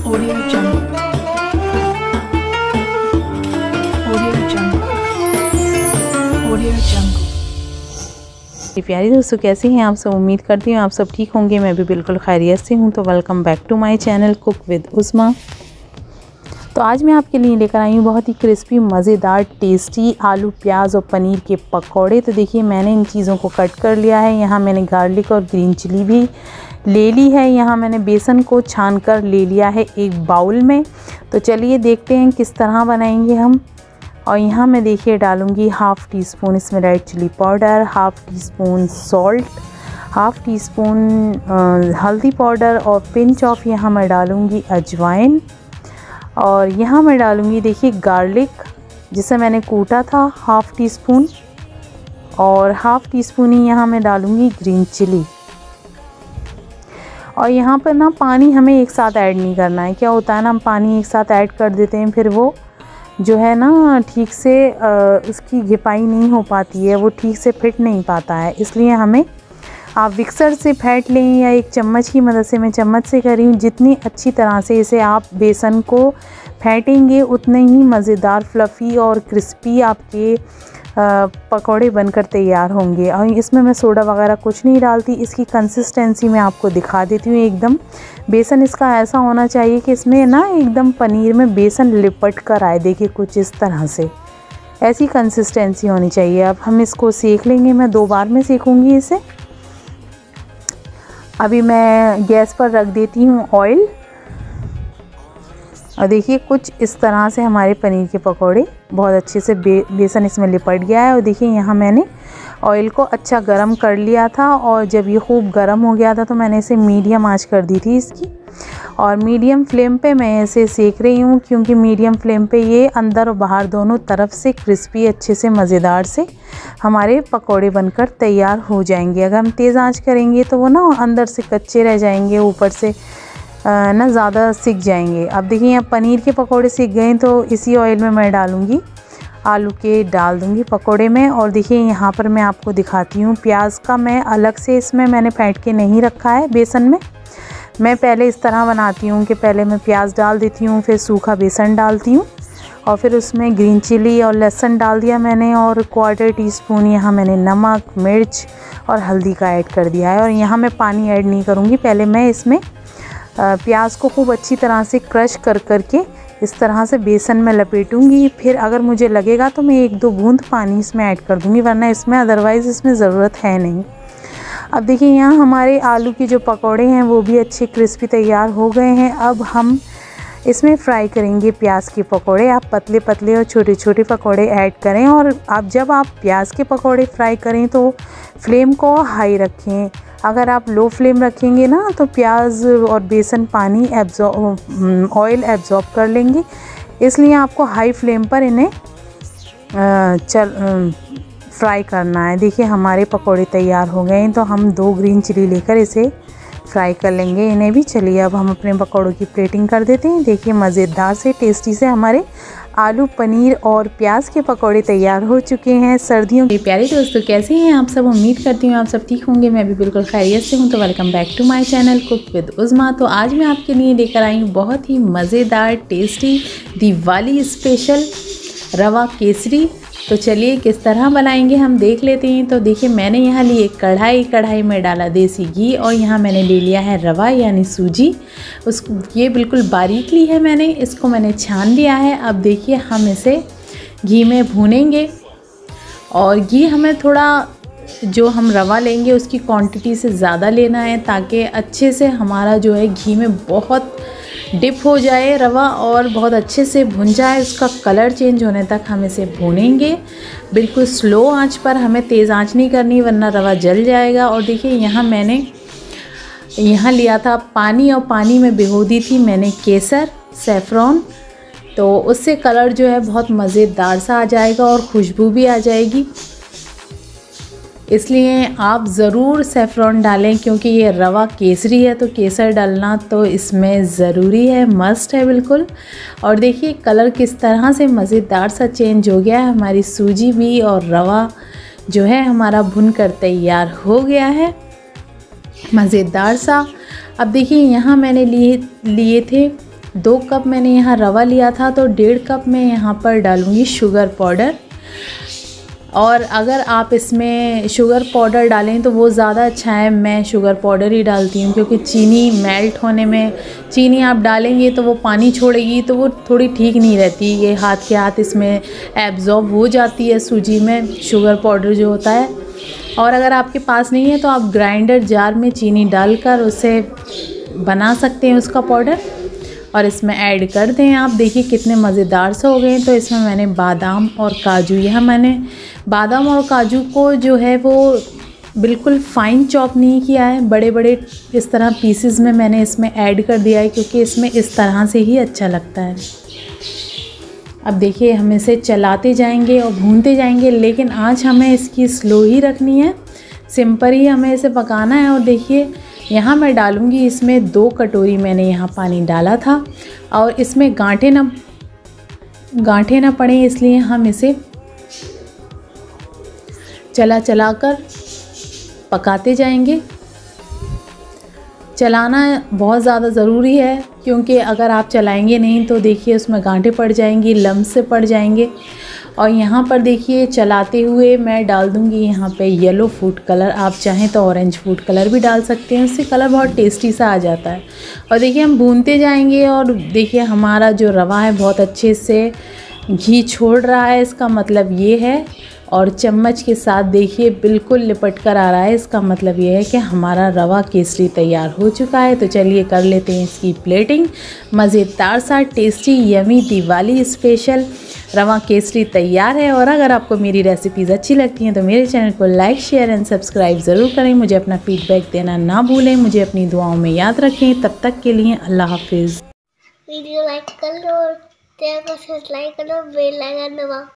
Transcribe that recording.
Audio Jungle. Audio Jungle. Audio Jungle. प्यारे दोस्तों, कैसे हैं आप सब। उम्मीद करती हूँ आप सब ठीक होंगे। मैं भी बिल्कुल खैरियत से हूँ। तो welcome back to my channel cook with Usma. तो आज मैं आपके लिए लेकर आई हूँ बहुत ही क्रिस्पी, मज़ेदार, टेस्टी आलू, प्याज और पनीर के पकौड़े। तो देखिए, मैंने इन चीज़ों को कट कर लिया है। यहाँ मैंने गार्लिक और ग्रीन चिली भी ले ली है। यहाँ मैंने बेसन को छान कर ले लिया है एक बाउल में। तो चलिए देखते हैं किस तरह बनाएंगे हम। और यहाँ मैं देखिए डालूँगी हाफ़ टी स्पून इसमें red chilli powder, half teaspoon salt, half teaspoon हल्दी पाउडर और पिंच ऑफ यहाँ मैं डालूँगी अजवाइन। और यहाँ मैं डालूँगी देखिए गार्लिक, जिसे मैंने कूटा था, हाफ़ टी स्पून। और हाफ़ टी स्पून ही यहाँ मैं डालूँगी ग्रीन चिली। और यहाँ पर ना पानी हमें एक साथ ऐड नहीं करना है। क्या होता है ना, हम पानी एक साथ ऐड कर देते हैं, फिर वो जो है ना ठीक से उसकी घिपाई नहीं हो पाती है, वो ठीक से फिट नहीं पाता है। इसलिए हमें आप मिक्सर से फेंट लें या एक चम्मच की मदद से, मैं चम्मच से कर रही हूँ। जितनी अच्छी तरह से इसे आप बेसन को फेंटेंगे उतने ही मज़ेदार, फ्लफ़ी और क्रिस्पी आपके पकौड़े बनकर तैयार होंगे। और इसमें मैं सोडा वगैरह कुछ नहीं डालती। इसकी कंसिस्टेंसी मैं आपको दिखा देती हूँ। एकदम बेसन इसका ऐसा होना चाहिए कि इसमें ना एकदम पनीर में बेसन लिपट कर आए। देखिए कुछ इस तरह से, ऐसी कंसिस्टेंसी होनी चाहिए। अब हम इसको सेक लेंगे। मैं 2 बार में सेकूँगी इसे। अभी मैं गैस पर रख देती हूँ ऑयल। और देखिए कुछ इस तरह से हमारे पनीर के पकोड़े बहुत अच्छे से बेसन इसमें लिपट गया है। और देखिए यहाँ मैंने ऑयल को अच्छा गरम कर लिया था। और जब ये खूब गरम हो गया था तो मैंने इसे मीडियम आंच कर दी थी इसकी। और मीडियम फ्लेम पे मैं इसे सेक रही हूँ, क्योंकि मीडियम फ्लेम पे ये अंदर और बाहर दोनों तरफ से क्रिस्पी, अच्छे से मज़ेदार से हमारे पकोड़े बनकर तैयार हो जाएंगे। अगर हम तेज़ आंच करेंगे तो वो ना अंदर से कच्चे रह जाएंगे, ऊपर से ना ज़्यादा सिक जाएंगे। अब देखिए यहाँ पनीर के पकोड़े सिक गए, तो इसी ऑयल में मैं डालूँगी आलू के, डाल दूँगी पकोड़े में। और देखिए यहाँ पर मैं आपको दिखाती हूँ, प्याज का मैं अलग से इसमें मैंने फेंट के नहीं रखा है बेसन में। मैं पहले इस तरह बनाती हूँ कि पहले मैं प्याज डाल देती हूँ, फिर सूखा बेसन डालती हूँ, और फिर उसमें ग्रीन चिली और लहसुन डाल दिया मैंने। और 1/4 टीस्पून यहाँ मैंने नमक, मिर्च और हल्दी का ऐड कर दिया है। और यहाँ मैं पानी ऐड नहीं करूँगी। पहले मैं इसमें प्याज को खूब अच्छी तरह से क्रश कर करके इस तरह से बेसन में लपेटूंगी। फिर अगर मुझे लगेगा तो मैं 1-2 बूंद पानी इसमें ऐड कर दूंगी, वरना इसमें अदरवाइज़ इसमें ज़रूरत है नहीं। अब देखिए यहाँ हमारे आलू के जो पकौड़े हैं वो भी अच्छे क्रिस्पी तैयार हो गए हैं। अब हम इसमें फ्राई करेंगे प्याज के पकौड़े। आप पतले पतले और छोटे छोटे पकौड़े ऐड करें। और आप जब आप प्याज के पकौड़े फ्राई करें तो फ्लेम को हाई रखें। अगर आप लो फ्लेम रखेंगे ना तो प्याज और बेसन पानी ऑयल एब्जॉर्ब कर लेंगे। इसलिए आपको हाई फ्लेम पर इन्हें फ्राई करना है। देखिए हमारे पकोड़े तैयार हो गए हैं, तो हम 2 ग्रीन चिली लेकर इसे फ्राई कर लेंगे इन्हें भी। चलिए अब हम अपने पकौड़ों की प्लेटिंग कर देते हैं। देखिए मज़ेदार से, टेस्टी से हमारे आलू, पनीर और प्याज के पकौड़े तैयार हो चुके हैं सर्दियों के। प्यारे दोस्तों, कैसे हैं आप सब। उम्मीद करती हूँ आप सब ठीक होंगे। मैं भी बिल्कुल खैरियत से हूँ। तो welcome back to my channel cook with Usma. तो आज मैं आपके लिए लेकर आई हूँ बहुत ही मज़ेदार, टेस्टी, दिवाली स्पेशल रवा केसरी। तो चलिए किस तरह बनाएंगे हम देख लेते हैं। तो देखिए मैंने यहाँ ली एक कढ़ाई में डाला देसी घी, और यहाँ मैंने ले लिया है रवा यानी सूजी। ये बिल्कुल बारीक ली है मैंने, इसको मैंने छान लिया है। अब देखिए हम इसे घी में भूनेंगे। और घी हमें थोड़ा, जो हम रवा लेंगे उसकी क्वांटिटी से ज़्यादा लेना है, ताकि अच्छे से हमारा जो है घी में बहुत डिप हो जाए रवा और बहुत अच्छे से भुन जाए। उसका कलर चेंज होने तक हम इसे भूनेंगे। बिल्कुल स्लो आंच पर, हमें तेज़ आंच नहीं करनी, वरना रवा जल जाएगा। और देखिए यहाँ मैंने लिया था पानी, और पानी में भिगो दी थी मैंने केसर, सैफ़रॉन। तो उससे कलर जो है बहुत मज़ेदार सा आ जाएगा और खुशबू भी आ जाएगी। इसलिए आप ज़रूर सैफ़रॉन डालें, क्योंकि ये रवा केसरी है तो केसर डालना तो इसमें ज़रूरी है, मस्ट है बिल्कुल। और देखिए कलर किस तरह से मज़ेदार सा चेंज हो गया है। हमारी सूजी भी और रवा जो है हमारा भुनकर तैयार हो गया है, मज़ेदार सा। अब देखिए यहाँ मैंने लिए थे 2 कप मैंने यहाँ रवा लिया था, तो 1.5 कप मैं यहाँ पर डालूँगी शुगर पाउडर। और अगर आप इसमें शुगर पाउडर डालें तो वो ज़्यादा अच्छा है। मैं शुगर पाउडर ही डालती हूँ, क्योंकि चीनी मेल्ट होने में, चीनी आप डालेंगे तो वो पानी छोड़ेगी, तो वो थोड़ी ठीक नहीं रहती। ये हाथ के हाथ इसमें एब्जॉर्ब हो जाती है सूजी में शुगर पाउडर जो होता है। और अगर आपके पास नहीं है तो आप ग्राइंडर जार में चीनी डालकर उसे बना सकते हैं उसका पाउडर, और इसमें ऐड कर दें। आप देखिए कितने मज़ेदार से हो गए। तो इसमें मैंने बादाम और काजू, यह मैंने बादाम और काजू को जो है वो बिल्कुल फ़ाइन चॉप नहीं किया है, बड़े बड़े इस तरह पीसेस में मैंने इसमें ऐड कर दिया है, क्योंकि इसमें इस तरह से ही अच्छा लगता है। अब देखिए हम इसे चलाते जाएंगे और भूनते जाएंगे, लेकिन आज हमें इसकी स्लो ही रखनी है, सिंपल ही हमें इसे पकाना है। और देखिए यहाँ मैं डालूँगी इसमें 2 कटोरी मैंने यहाँ पानी डाला था, और इसमें गांठें ना पड़े, इसलिए हम इसे चला कर पकाते जाएंगे। चलाना बहुत ज़्यादा ज़रूरी है, क्योंकि अगर आप चलाएंगे नहीं तो देखिए उसमें गांठें पड़ जाएंगी, लम्स से पड़ जाएंगे। और यहाँ पर देखिए चलाते हुए मैं डाल दूँगी यहाँ पे येलो फूड कलर, आप चाहें तो ऑरेंज फूड कलर भी डाल सकते हैं, उससे कलर बहुत टेस्टी सा आ जाता है। और देखिए हम भूनते जाएंगे, और देखिए हमारा जो रवा है बहुत अच्छे से घी छोड़ रहा है, इसका मतलब ये है। और चम्मच के साथ देखिए बिल्कुल लिपट कर आ रहा है, इसका मतलब ये है कि हमारा रवा केसरी तैयार हो चुका है। तो चलिए कर लेते हैं इसकी प्लेटिंग। मज़ेदार सा टेस्टी यमी दिवाली स्पेशल रवा केसरी तैयार है। और अगर आपको मेरी रेसिपीज़ अच्छी लगती हैं तो मेरे चैनल को लाइक, शेयर एंड सब्सक्राइब ज़रूर करें। मुझे अपना फीडबैक देना ना भूलें, मुझे अपनी दुआओं में याद रखें। तब तक के लिए अल्लाह हाफिज़। वीडियो लाइक कर लो, चैनल को सब्सक्राइब करो, बेल आइकन दबाओ।